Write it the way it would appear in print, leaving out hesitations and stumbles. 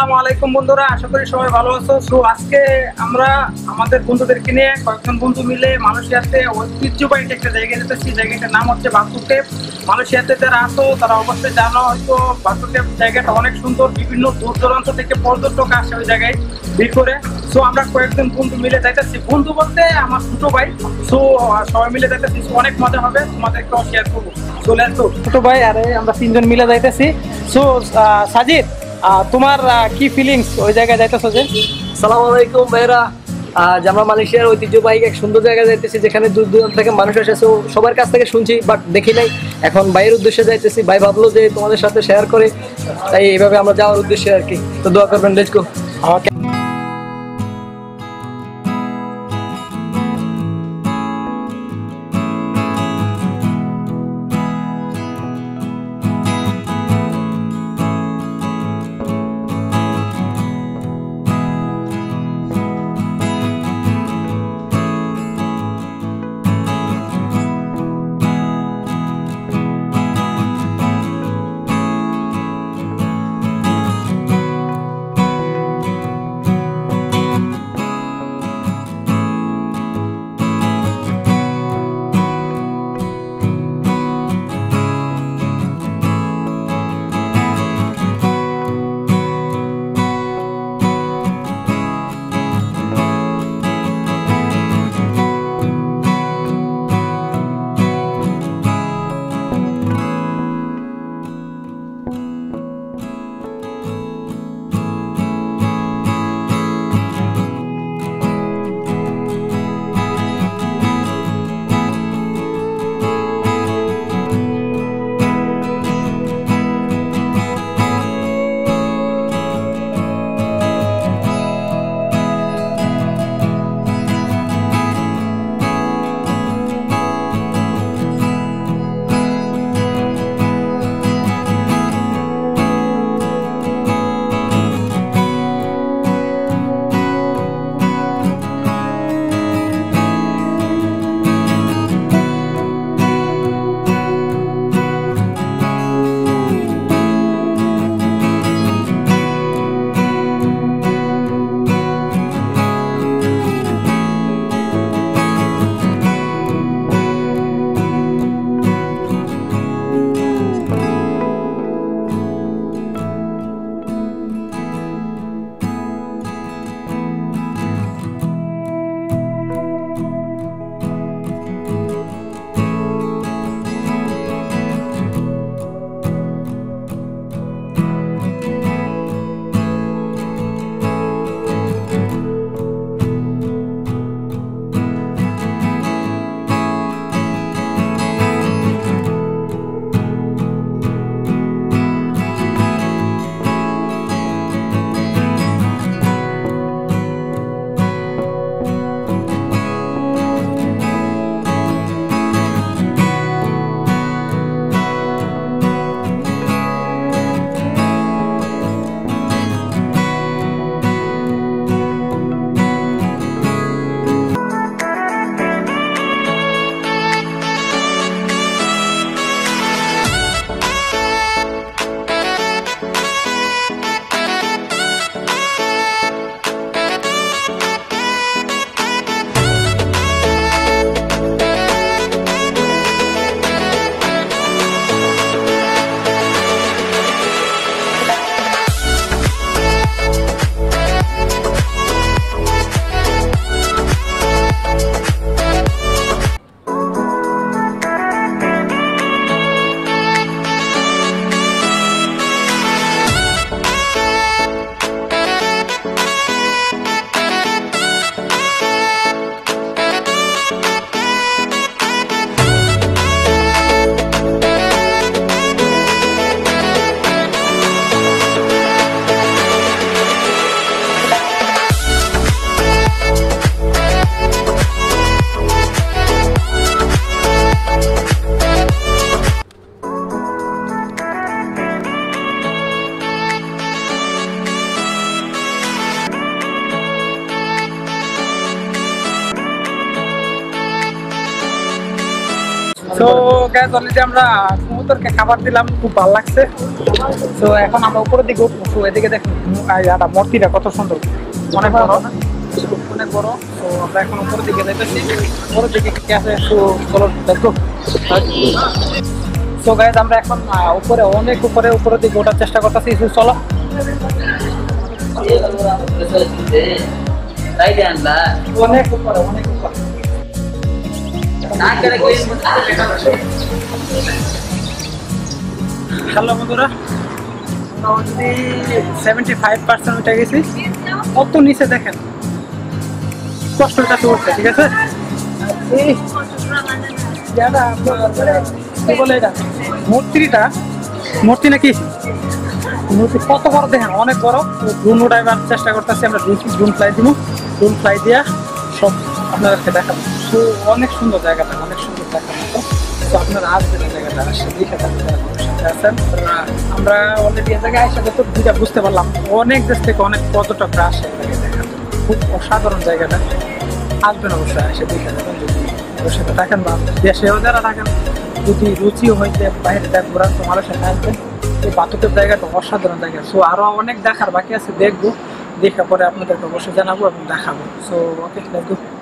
আসসালামু আলাইকুম বন্ধুরা, আশা করি সবাই ভালো আছো। সো আজকে আমরা আমাদের বন্ধুদেরকে নিয়ে কয়েকজন বন্ধু মিলে মালয়েশিয়াতে ঐতিহ্যবাহী একটা জায়গায় যেতেছি। জায়গাটার নাম হচ্ছে বাতু কেভ। মালয়েশিয়াতে যারা আছো তারা অবশ্যই জানো হয়তো বাতু কেভ জায়গাটা অনেক সুন্দর, বিভিন্ন দূর দূরান্ত থেকে পর্যটক আসে ওই জায়গায় ভিড় করে। সো আমরা কয়েকজন বন্ধু মিলে যাইতেছি, বন্ধু বলতে আমার ছোট ভাই। সো সবাই মিলে যাইতেছি, অনেক মজা হবে, তোমাদেরকেও শেয়ার করবো। চলে আসো ছোট ভাই, আরে আমরা তিনজন মিলে যাইতেছি। সো সাজিদ, তোমার কি ফিলিংস ওই জায়গায় যাইতেছো যে? সালাম আলাইকুম ভাইরা। আজ আমরা মালয়েশিয়ার ঐতিহ্যবাহী এক সুন্দর জায়গায় যাইতেছি, যেখানে দূর দূরান্ত থেকে মানুষ আসে। সবার কাছ থেকে শুনছি বাট দেখি নাই, এখন ভাইয়ের উদ্দেশ্যে যাইতেছি। ভাই ভাবলো যে তোমাদের সাথে শেয়ার করে, তাই এইভাবে আমরা যাওয়ার উদ্দেশ্যে আর কি। তো দোয়া করবেন, লেটস গো। ওকে। গায়ে অলরেডি আমরা কবুতরকে খাবার দিলাম, খুব ভালো লাগছে। তো এখন আমরা উপরের দিকে উঠবো। তো এদিকে দেখুন মূর্তিটা কত সুন্দর, অনেক বড় অনেক বড়। তো আমরা এখন উপরের দিকে যাইতেছি, উপরের দিকে কি আছে একটু চলো দেখো। তো গাইজ আমরা এখন উপরে অনেক উপরের দিকে ওঠার চেষ্টা করতেছি। চলো অনেক উপরে অনেক উপরে। হ্যালো বন্ধুরা, আমরা অলরেডি 75% উঠে গেছি। কত নিচে দেখেন, কষ্টের কাছে উঠছে, ঠিক আছে। এই জায়গাটা আপনার কি বলে এটা, মূর্তি নাকি মূর্তি কত বড় দেখেন, অনেক বড়। ড্রোন উঠাইবার চেষ্টা করতেছি আমরা, ড্রোন ফ্লাই দিব, ড্রোন ফ্লাই দিয়া সব আপনাদেরকে দেখাবো। তো অনেক সুন্দর জায়গাটা, অনেক সুন্দর দেখার মতো। তো আপনারা আসবেন এই জায়গাটা, আসে দেখে থাকবেন আছেন। আমরা অলরেডি এই জায়গায় এসে তো দুইটা বুঝতে পারলাম, অনেক দেশ থেকে অনেক পর্যটকরা আসে দেখার। খুব অসাধারণ জায়গাটা, আসবেন অবশ্যই, এসে দেখে যাবেন। যদি সাথে থাকেন বা দেশেও যারা থাকেন, যদি রুচিও হইতে বাইরে যায় ঘোরার, তো মানুষের সাথে আসবেন। এই বাতুকের জায়গাটা অসাধারণ জায়গা। সো আরো অনেক দেখার বাকি আছে, দেখবো, দেখে পরে আপনাদেরকে অবশ্যই জানাবো এবং দেখাবো। So okay, let's go.